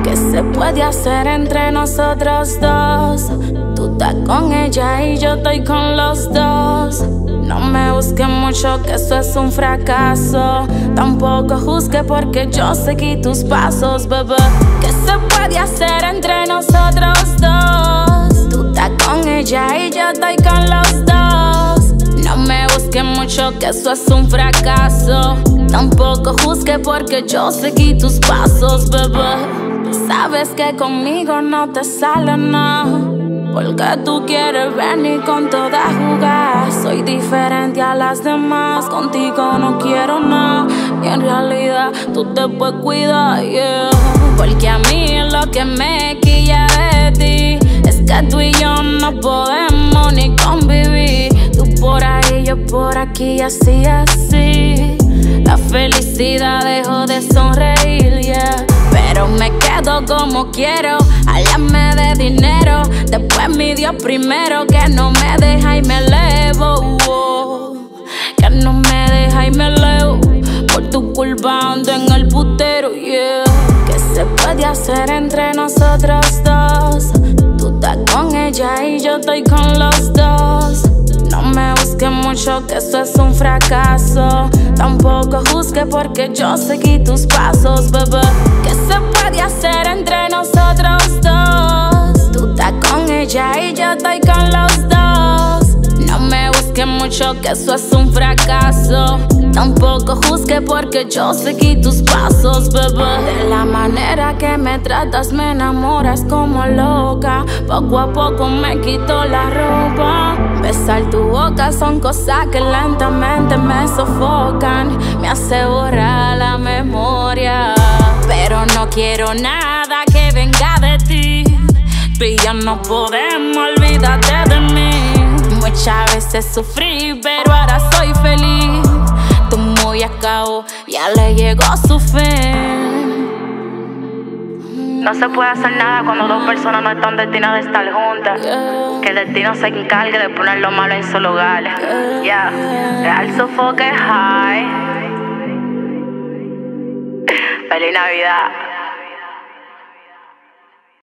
¿Qué se puede hacer entre nosotros dos? Tú estás con ella y yo estoy con los dos. No me busques mucho, que eso es un fracaso. Tampoco juzgue porque yo seguí tus pasos, bebé. ¿Qué se puede hacer entre nosotros dos? Tú estás con ella y yo estoy con los dos. No me busques mucho, que eso es un fracaso. Tampoco juzgue porque yo seguí tus pasos, bebé. Sabes que conmigo no te sale nada, porque tú quieres venir con toda jugar. Soy diferente a las demás, contigo no quiero nada. Y en realidad tú te puedes cuidar, yeah. Porque a mí lo que me quilla de ti es que tú y yo no podemos ni convivir. Tú por ahí, yo por aquí, así, así. La felicidad dejó de sonreír, yeah. Pero me quedo como quiero, háblame de dinero. Después mi Dios primero, que no me deja y me elevo, que no me deja y me elevo. Por tu culpa ando en el putero, yeah. ¿Qué se puede hacer entre nosotros dos? Tú estás con ella y yo estoy con los dos. No me busques mucho, que eso es un fracaso. Tampoco juzgue porque yo seguí tus pasos, bebé. ¿Qué se puede hacer entre nosotros dos? Tú estás con ella y yo estoy con los dos. No me busques mucho, que eso es un fracaso. Tampoco juzgue porque yo seguí tus pasos, bebé. De la manera que me tratas me enamoras como loca. Poco a poco me quito la ropa. Besar tu boca son cosas que lentamente me sofocan. Me hace borrar la memoria. Pero no quiero nada que venga de ti. Tú y yo no podemos, olvídate de mí. Muchas veces sufrí, pero ahora soy feliz. Tu muy acabó, ya le llegó su fin. No se puede hacer nada cuando dos personas no están destinadas a estar juntas. Que el destino se encargue de poner lo malo en su lugar. Ya, real sofoque high. Feliz Navidad.